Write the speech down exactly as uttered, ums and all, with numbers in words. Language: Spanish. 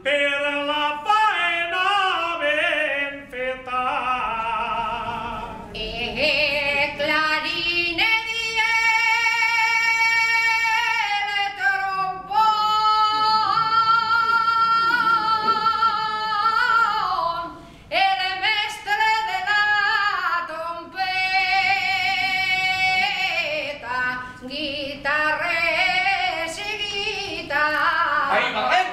per la faena ben feta. E clarine di trombone e le mestre della trompeta, chitarre e chitarra. Ai, Valent!